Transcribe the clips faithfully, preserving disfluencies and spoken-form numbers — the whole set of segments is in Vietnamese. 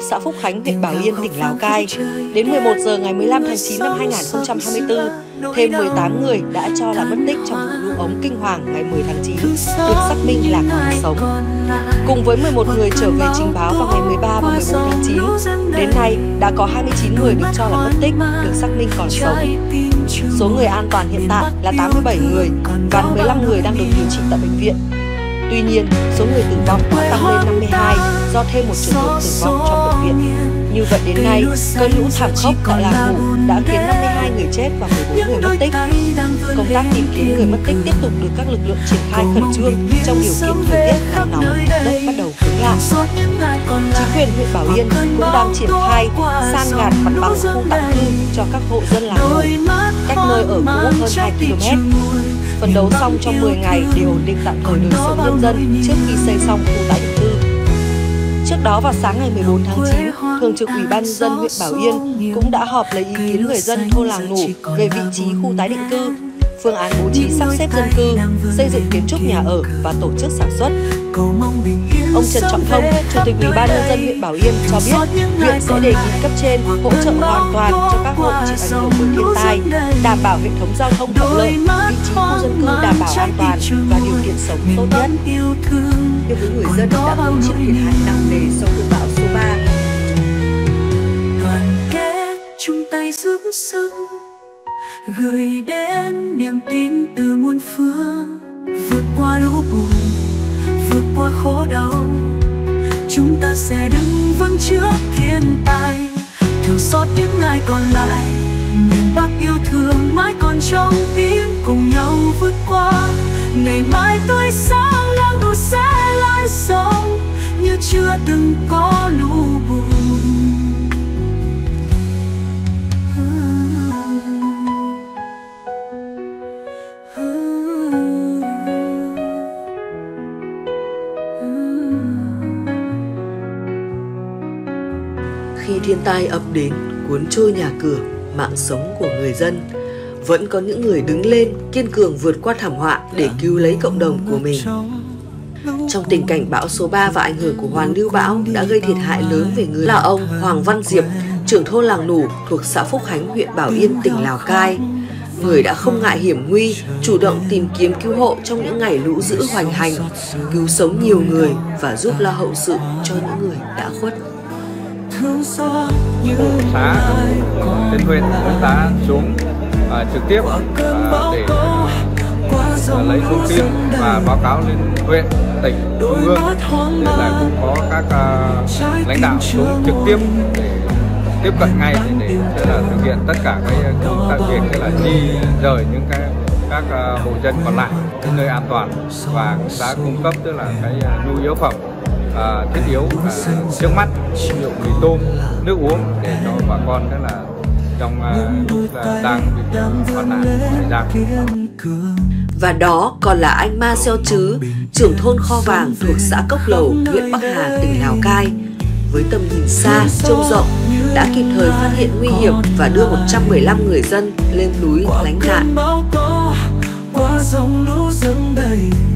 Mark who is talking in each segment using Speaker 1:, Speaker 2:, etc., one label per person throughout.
Speaker 1: xã Phúc Khánh, huyện Bảo Yên, tỉnh Lào Cai. Đến mười một giờ ngày mười lăm tháng chín năm hai nghìn không trăm hai mươi tư, thêm mười tám người đã cho là mất tích trong vụ lũ ống kinh hoàng ngày mười tháng chín được xác minh là còn sống. Cùng với mười một người trở về trình báo vào ngày mười ba và mười bốn tháng chín, đến nay đã có hai mươi chín người được cho là mất tích được xác minh còn sống. Số người an toàn hiện tại là tám mươi bảy người và mười lăm người đang được điều trị tại bệnh viện. Tuy nhiên, số người tử vong đã tăng lên năm mươi hai do thêm một trường hợp tử vong trong bệnh viện. Như vậy đến nay, cơn lũ thảm khốc tại làng Ngủ đã khiến năm mươi hai người chết và mười bốn người mất tích. Công tác tìm kiếm người mất tích tiếp tục được các lực lượng triển khai khẩn trương trong điều kiện thời tiết nắng nóng, đất bắt đầu cứng lại. Chính quyền huyện Bảo Yên cũng đang triển khai san gạt mặt bằng khu tạm cư cho các hộ dân làng Ngủ, cách nơi ở cũ hơn hai ki lô mét. Phấn đấu xong trong mười ngày để ổn định tạm thời đời sống nhân dân trước khi xây xong khu tái định cư. Trước đó vào sáng ngày mười bốn tháng chín, Thường trực Ủy ban nhân dân huyện Bảo Yên cũng đã họp lấy ý kiến người dân thôn Làng Ngủ về vị trí khu tái định cư, phương án bố trí sắp xếp dân cư, xây dựng kiến trúc nhà ở và tổ chức sản xuất. Ông Trần Trọng Thông, Chủ tịch Ủy ban nhân dân huyện Bảo Yên cho biết, huyện sẽ đề nghị cấp trên hỗ trợ hoàn toàn cho các hộ chịu ảnh hưởng của thiên tai, đảm bảo hệ thống giao thông thuận lợi, vị trí khu dân cư đảm bảo an toàn và điều kiện sống tốt nhất.
Speaker 2: Đối với người dân đã hứng chịu thiệt hại nặng nề sau cơn bão số ba.
Speaker 3: Đoàn kết chung tay giúp sức, gửi đến niềm tin từ muôn phương, vượt qua lũ bùn, vượt qua khổ đau, chúng ta sẽ đứng vững trước thiên tai. Thương xót những ai còn lại, miền Bắc yêu thương mãi còn trong tim, cùng nhau vượt qua. Ngày mai tươi sáng Làng Ngủ sẽ lại sống như chưa từng có lũ bùn.
Speaker 2: Khi thiên tai ập đến cuốn trôi nhà cửa, mạng sống của người dân, vẫn có những người đứng lên kiên cường vượt qua thảm họa để cứu lấy cộng đồng của mình. Trong tình cảnh bão số ba và ảnh hưởng của hoàn lưu bão đã gây thiệt hại lớn về người là ông Hoàng Văn Diệp, trưởng thôn Làng Ngủ thuộc xã Phúc Khánh, huyện Bảo Yên, tỉnh Lào Cai. Người đã không ngại hiểm nguy, chủ động tìm kiếm cứu hộ trong những ngày lũ dữ hoành hành, cứu sống nhiều người và giúp lo hậu sự cho những người đã khuất.
Speaker 4: Xã trên huyện cũng đã xuống à, trực tiếp à, để à, lấy thông tin và báo cáo lên huyện, tỉnh, trung ương, để là cũng có các à, lãnh đạo xuống trực tiếp để tiếp cận ngay để, để, để là thực hiện tất cả cái công tác việc, để là di rời những cái các uh, hộ dân còn lại đến nơi an toàn, và cũng đã cung cấp tức là cái uh, nhu yếu phẩm uh, thiết yếu uh, trước mắt, ví dụ mì tôm, nước uống để cho bà con tức là trong uh, lúc uh, đang bị hoạn nạn xảy ra.
Speaker 2: Và đó còn là anh Ma Xeo Chứ, trưởng thôn Kho Vàng thuộc xã Cốc Lầu, huyện Bắc Hà, tỉnh Lào Cai. Với tầm nhìn xa, trông rộng, đã kịp thời phát hiện nguy hiểm và đưa một trăm mười lăm người dân lên núi lánh nạn.
Speaker 3: Qua dòng lũ dâng đầy,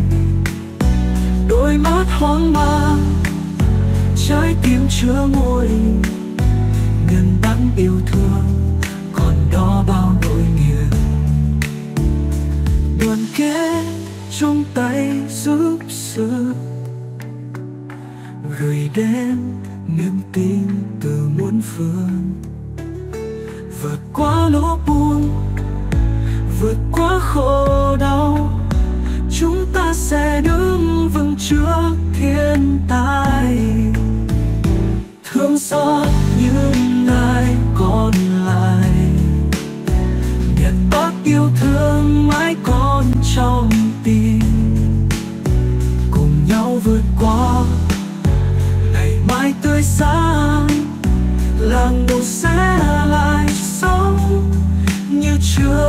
Speaker 3: đôi mắt hoang mang, trái tim chứa ngôi, ngần đắng yêu thương, còn đó bao nỗi nghiền. Đoàn kết chung tay giúp sức, gửi đến niềm tin từ muôn phương, vượt qua lũ buồn, vượt qua khổ đau, chúng ta sẽ đứng vững trước thiên tai. Thương xót những ai còn lại, miền Bắc yêu thương mãi còn trong tim, cùng nhau vượt qua. Ngày mai tươi sáng, Làng Ngủ sẽ lại sống như chưa